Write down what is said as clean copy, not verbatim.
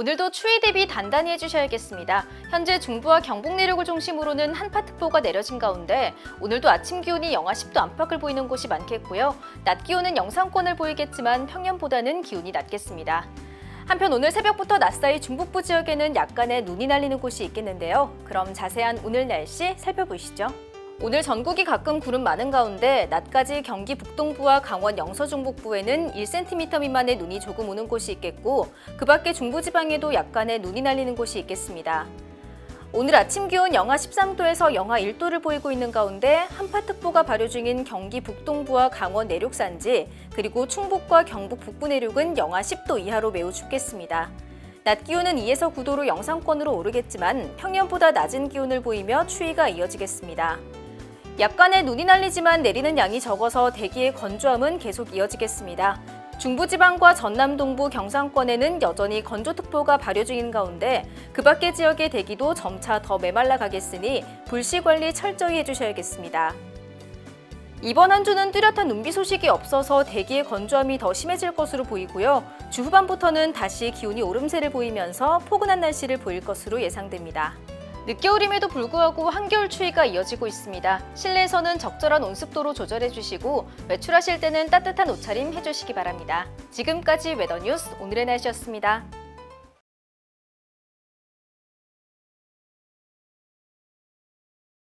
오늘도 추위 대비 단단히 해주셔야겠습니다. 현재 중부와 경북 내륙을 중심으로는 한파특보가 내려진 가운데 오늘도 아침 기온이 영하 10도 안팎을 보이는 곳이 많겠고요. 낮 기온은 영상권을 보이겠지만 평년보다는 기온이 낮겠습니다. 한편 오늘 새벽부터 낮사이 중북부 지역에는 약간의 눈이 날리는 곳이 있겠는데요. 그럼 자세한 오늘 날씨 살펴보시죠. 오늘 전국이 가끔 구름 많은 가운데 낮까지 경기 북동부와 강원 영서 중북부에는 1cm 미만의 눈이 조금 오는 곳이 있겠고 그 밖에 중부지방에도 약간의 눈이 날리는 곳이 있겠습니다. 오늘 아침 기온 영하 13도에서 영하 1도를 보이고 있는 가운데 한파특보가 발효 중인 경기 북동부와 강원 내륙 산지 그리고 충북과 경북 북부 내륙은 영하 10도 이하로 매우 춥겠습니다. 낮 기온은 2에서 9도로 영상권으로 오르겠지만 평년보다 낮은 기온을 보이며 추위가 이어지겠습니다. 약간의 눈이 날리지만 내리는 양이 적어서 대기의 건조함은 계속 이어지겠습니다. 중부지방과 전남 동부 경상권에는 여전히 건조특보가 발효 중인 가운데 그 밖의 지역의 대기도 점차 더 메말라 가겠으니 불씨 관리 철저히 해주셔야겠습니다. 이번 한 주는 뚜렷한 눈비 소식이 없어서 대기의 건조함이 더 심해질 것으로 보이고요. 주 후반부터는 다시 기온이 오름세를 보이면서 포근한 날씨를 보일 것으로 예상됩니다. 늦겨울임에도 불구하고 한겨울 추위가 이어지고 있습니다. 실내에서는 적절한 온습도로 조절해 주시고 외출하실 때는 따뜻한 옷차림 해주시기 바랍니다. 지금까지 웨더뉴스 오늘의 날씨였습니다.